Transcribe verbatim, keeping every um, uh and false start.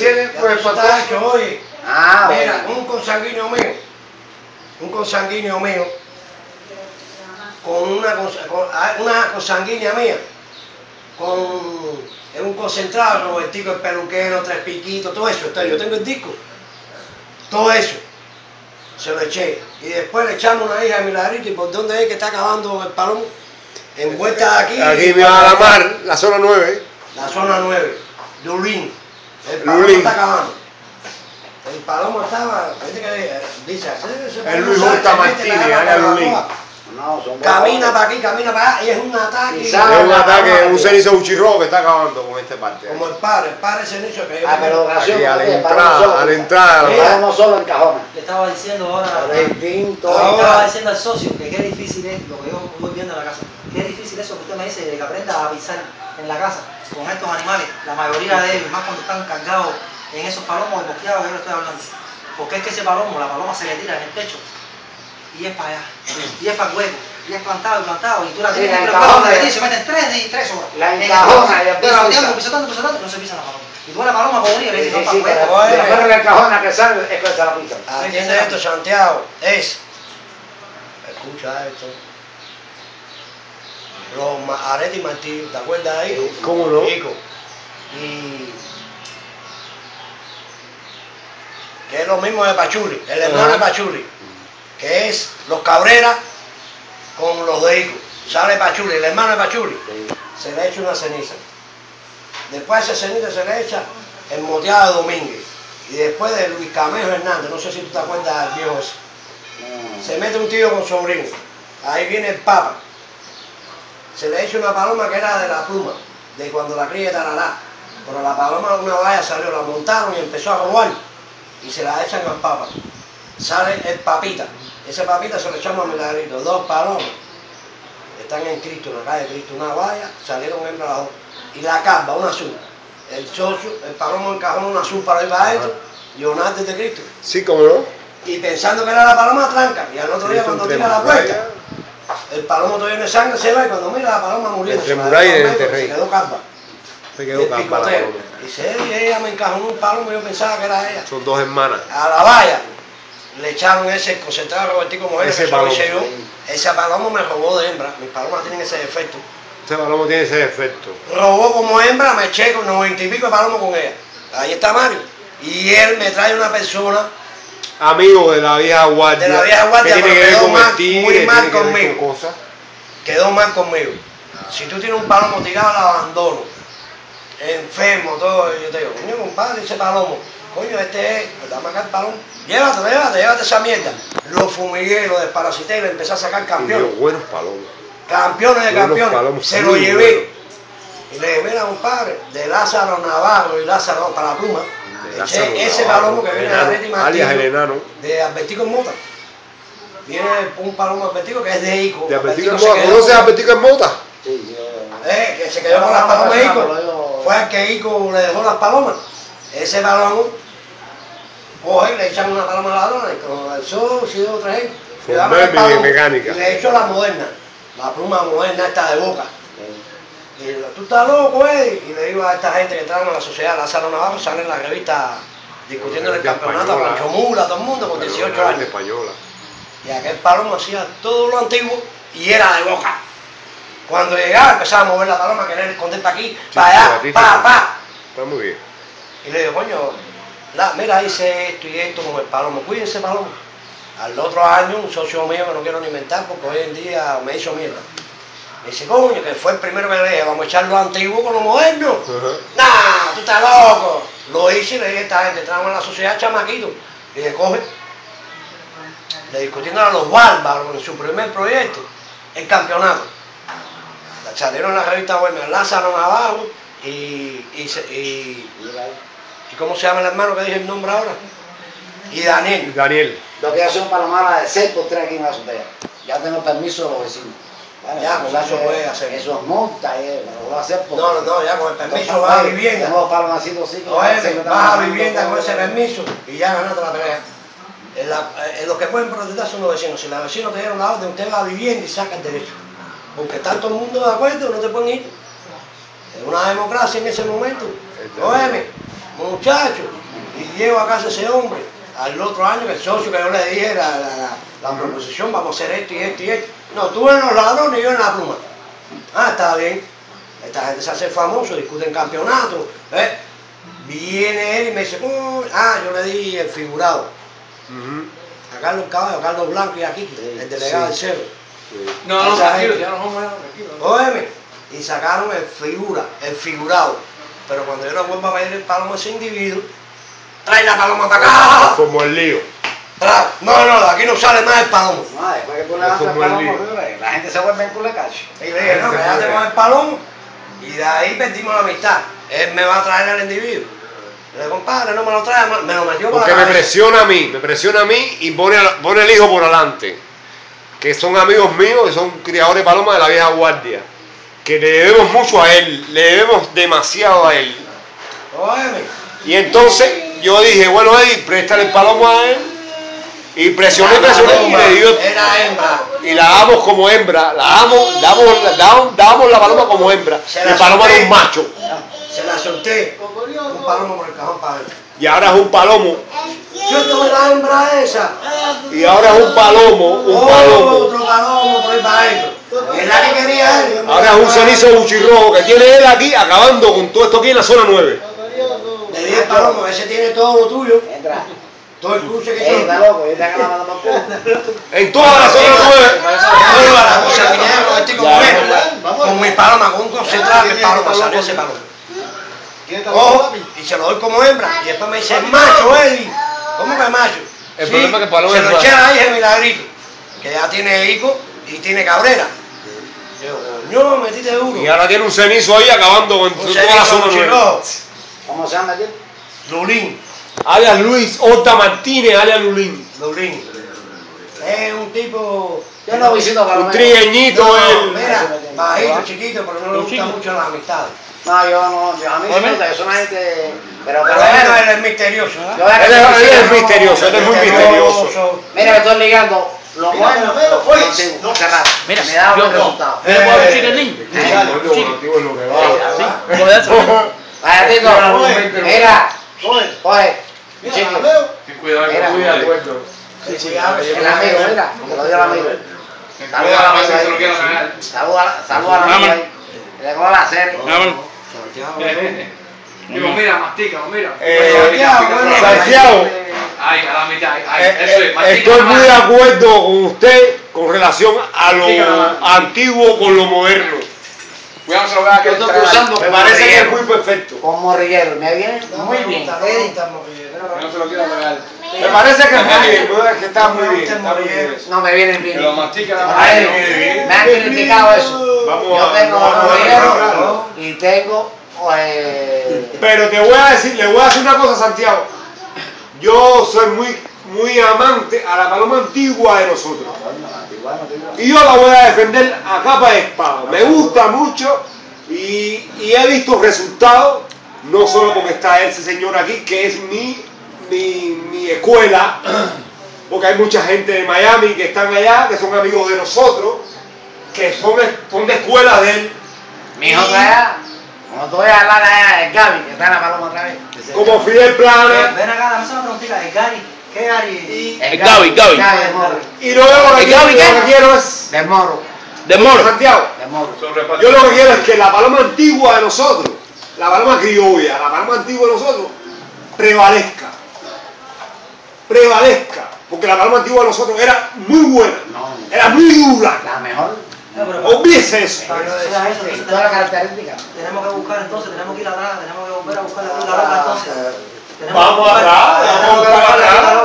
viene, pues está hecho, oye. Ah, Mira, bueno. un consanguíneo mío, un consanguíneo mío, con una, cons- con, ah, una consanguínea mía, con en un concentrado, Robertico el peluquero, Tres Piquitos, todo eso, está, yo tengo el disco, todo eso, se lo eché, y después le echamos una hija de Milagrito, y por dónde es que está acabando el palomo, envuelta aquí, Aquí me va a la mar, la zona nueve. la zona nueve, Lulín, el palomo Lulín. está acabando. El palomo estaba, gente que dice, ese, ese El Luis palomo Horta sabe, se mete Martínez, la área gama Lulín. para abajo. No, son Camina para aquí, camina para allá, y es un ataque. Y Es sabe- un ataque, un cenizo uchirro que está acabando con esta parte. Como el padre, el padre cenizo que yo. Ah, pero ocasión, Aquí a la porque para entrada, nosotros- a la entrada. Para uno solo encajona. Le estaba diciendo ahora, Distinto. Ahora- le estaba diciendo al socio que qué difícil es lo que yo voy viendo en la casa. Qué difícil eso que usted me dice de que aprenda a avisar en la casa con estos animales. La mayoría de ellos, más cuando están cargados en esos palomos de bosqueados que yo le estoy hablando. Porque es que ese palomo, la paloma se le tira en el techo y es para allá, y es para el hueco, y es plantado y plantado, y tú la Sí, tienes la que encajona, y ya. se meten tres, y tres horas. La En el encajona, closet, y y después la la volteando, usa. pisotando, pisotando, y no se pisa la paloma. Y tú ves la paloma con unida y le Sí, dices, sí, no, sí, para el pero hueco. Oye. después la encajona que sale es que se la pisan. Atiende esto, Santiago, es. Escucha esto. Los ma- Arete y Martín, ¿te acuerdas de ahí? ¿Cómo no? Chico. Y. Que es lo mismo de Pachuli, el hermano Ajá. de Pachuli, que es los Cabrera con los de Ico. Sale Pachuli, el hermano de Pachuli, se le echa una ceniza. Después de esa ceniza se le echa el moteado de Domínguez. Y después de Luis Camejo Hernández, no sé si tú te acuerdas del viejo ese. Se mete un tío con sobrino. Ahí viene el Papa. Se le echa una paloma que era de la pluma, de cuando la cría de Tarará. Pero la paloma de una valla salió, la montaron y empezó a robar. Y se la echan al Papa. Sale el Papita. Ese Papita se lo echamos a Milagrito. Dos palomas. Están en Cristo, en la calle de Cristo, una valla, salieron hembras las dos. Y la carpa, una azul. El socio, el palomo encajó una azul para ir para adentro. Leonardo de Cristo. Sí, cómo no. Y pensando que era la paloma, tranca. Y al otro día Sí, son cuando tres tira la murallas. puerta, el palomo todavía de sangre se va y cuando mira la paloma muriendo, Entre se la muralla y deja el medio, terrey. se quedó carpa. Se Y quedó el campa la picoteo. paloma. Dice, "Ey, ella me encajó en un palomo, yo pensaba que era ella. Son dos hermanas. A la valla le echaron ese concentrado Robertico Moreno, Ese que eso lo hice palomo. yo. Ese palomo me robó de hembra. Mis palomas tienen ese defecto. Este palomo tiene ese defecto. Robó como hembra, me eché con noventa y pico de palomos con ella. Ahí está Mario. Y él me trae una persona Amigo de la vieja guardia. De la vieja guardia, que tiene pero que ver quedó con mal, el tigre, muy mal tiene que ver conmigo. con cosas. quedó mal conmigo. Si tú tienes un palomo tirado al abandono, enfermo, todo, yo te digo, coño compadre, ese palomo, coño, este es, pues dame acá el palomo, llévate, llévate, llévate esa mierda. Lo fumigué, lo desparasité y le empecé a sacar Y campeones. dio buenos palomos. Campeones de Buenos campeones. palomos, Se muy lo llevé. buenos. Y le dije, mira compadre, de Lázaro Navarro y Lázaro para la pluma, De eché Lázaro ese Navarro, palomo que viene de enano, Arete y alias el Martillo, enano. de Albertico en Mota. Viene un palomo Albertico que es de Ico. De Albertico en se Mota. quedó ¿Conoces a con- Albertico en Mota? Sí, yo... Eh, que se quedó con las palomas de Ico. Fue el que Ico le dejó las palomas. Ese palomo, coge y le echan una paloma a la ladrona y con el socio y otra gente. Fue le un damos el meme palomo mecánica. Y le echó la moderna, la pluma moderna esta de boca. Y le digo, tú estás loco, eh. Y le digo a esta gente que entraron a la sociedad, Lázaro Navarro, sale en la revista discutiendo el Revista campeonato a española. Pancho Mula, todo el mundo con dieciocho años. Española. Y aquel palomo hacía todo lo antiguo y era de boca. Cuando llegaba empezaba a mover la paloma, a querer esconder para aquí, Sí, para sí, allá, a ti pa, sí. pa. Está muy bien. Y le digo, coño, la, mira, hice esto y esto con el palomo, cuídense palomo. Al otro año, un socio mío que no quiero ni inventar porque hoy en día me hizo mierda. Me dice, coño, que fue el primero que le dije, vamos a echar lo antiguo con lo moderno. Ajá. Nah, tú estás loco. Lo hice y le dije a esta gente, entramos en la sociedad chamaquito. Y le coge, le discutiendo a los bárbaros en su primer proyecto, el campeonato. Salieron en la revista buena, Lázaro Navarro y, y, se- y, y ¿cómo se llama el hermano que dije el nombre ahora? Y Daniel. Daniel. Lo que hace un palomara de seis por tres aquí en la azotea. Ya tengo permiso de los vecinos. Bueno, Ya, con eso que puede hacer. Eso es multa, eh, me lo voy a hacer porque... No, no, no, ya con el permiso Entonces, vas a oye, vivienda. Tengo dos palomacitos así que Oye, ya sé que vas a están vivienda con ese mandando- permiso y ya ganaste la pelea. En la- en los que pueden protestar son los vecinos. Si los vecinos te dieron la orden, usted va a vivienda y saca el derecho. Porque está todo el mundo de acuerdo, no te pueden ir. Es una democracia en ese momento. Óyeme, muchachos, Y llego a casa de ese hombre, al otro año, que el socio que yo le dije, la, la, la, la proposición, vamos a hacer esto y esto y esto. No, tú en los ladrones y yo en la pluma. Ah, está bien. Esta gente se hace famoso, discuten campeonatos. ¿eh? Viene él y me dice, oh, ah, yo le di el figurado. Ujú. A Carlos Caballo, a Carlos Blanco y a Kiki, Sí, el delegado sí. del Cerro. Sí. No, no, Esa tranquilo, gente. ya no somos ya, tranquilo. Óyeme, y sacaron el figura, el figurado. Pero cuando yo no vuelvo a ver el palomo a ese individuo, trae la paloma para acá. Como el lío. Tra- No, no, de aquí no sale más el palomo. No, después que tú levantas Eso el fue el palomo, lío. la gente se vuelve en culo de cacho. Y le dije, no, quédate con el palomo. Y de ahí perdimos la amistad. Él me va a traer al individuo. Le dije, compadre, no me lo trae, me lo metió por Porque la me cabeza. presiona a mí, me presiona a mí y pone, a- pone el hijo por adelante. Que son amigos míos, que son criadores de palomas de la vieja guardia. Que le debemos mucho a él, le debemos demasiado a él. Óyeme, Y entonces yo dije, bueno, Eddie, préstale el palomo a él. Y presioné, la presioné y paloma le dio. era hembra. Y la damos como hembra, la damos, damos, la- damos, damos la paloma como hembra. Se Y la el paloma solté. era un macho. Se la solté. Un palomo por el cajón para él. Y ahora es un palomo. Yo tuve la hembra esa. Y ahora es un palomo, un Otro palomo. palomo por ahí para adentro. Es la que quería él. Ahora es un cenizo buchirrojo que tiene él aquí acabando con todo esto aquí en la zona nueve. Le dije al palomo, ese tiene todo lo tuyo. Entra. Todo el cruce que Ey, tiene. está loco, yo te hago la mano por culo. En toda la zona nueve. Toda la cosa que llevo, estoy como él. Con mi paloma, con un concentrado, mi paloma, salió ese paloma. Ojo, y se lo doy como hembra. Y después me dice, macho, Eddie. ¿Cómo que macho? El Sí, problema es que el paloma se es lo raro. eché a la hija de Milagrito, que ya tiene hijo y tiene cabrera. Yo, coño, metiste duro. Y ahora tiene un cenizo ahí acabando con Un toda la cenizo zona nueve. buchirrojo. ¿Cómo se llama aquí? Lulín. Alias Luis Horta Martínez, alias Lulín. Lulín. Es un tipo. Yo no visito Un palomero. trigueñito No, él. mira, bajito, chiquito, pero no le gusta mucho las amistades. No, yo no, yo a mí sí me gusta, yo soy una gente. Pero, Pero pero, él es misterioso. yo Él es, él es misterioso, él es muy misterioso. Mira, me estoy ligando lo Mira, bueno pero, lo oye, antiguo, no. cerrado. Mira, me da yo- buen resultado. ¿Le puedo decir el link? Vaya, Tito, mira, oye, chico, Ten cuidado, Mira, cuida, de acuerdo. Cuidado, el amigo, mira, te lo digo al amigo. ten Saluda cuidado, al si amigo se lo quiero ahí. cagar. Saluda, saluda al amigo ahí. Le cojo la serie. Digo, mira, mastica, mira. Eh, Santiago, Santiago, Ay, a la mitad, ay, ay, eh, eso es, eh, mastica estoy nada muy de más. acuerdo con usted con relación a Mastica nada lo más. antiguo con lo moderno. Cuidado, se lo vea que Yo estoy cruzando Me con parece que es morrillero. muy perfecto. Con morrillero, me viene muy bien. Que no se lo quiero pegar. Me parece que es muy bien, que está muy bien. Está muy bien. No me vienen Que bien. lo mastica nada más. Ay, me han criticado eso. Vamos Yo a- tengo vamos a morrillero arreglarlo. y tengo. eh, Pero te voy a decir, le voy a decir una cosa, Santiago. Yo soy muy, muy amante a la paloma antigua de nosotros. Y yo la voy a defender a capa de espada. Me gusta mucho y, y he visto resultados, no solo porque está ese señor aquí, que es mi, mi, mi escuela, porque hay mucha gente de Miami que están allá, que son amigos de nosotros, que son, son de escuelas de él. Mi hijo está allá. Como te voy a hablar allá de Gaby, que está en la paloma otra vez. Como Fidel Plana. Ven acá, dame una preguntita. ¿El Gary? ¿Qué Gary? El Gaby, Gaby. Gaby del Morro. Y luego lo que, ¿El quiero, Gaby qué? lo que quiero es, Del Morro. De moro. Santiago, Del Morro. yo lo que quiero es que la paloma antigua de nosotros, la paloma criolla, la paloma antigua de nosotros, prevalezca. Prevalezca. Porque la paloma antigua de nosotros era muy buena, No. era muy dura. La mejor. No, pero para- Olvídese eso. para que sea eso, En entonces todas las tenemos- características. tenemos que buscar entonces, tenemos que ir atrás, tenemos que volver a buscar la ruta loca entonces. Tenemos Vamos que buscar- atrás, tenemos vamos que buscar atrás. la ruta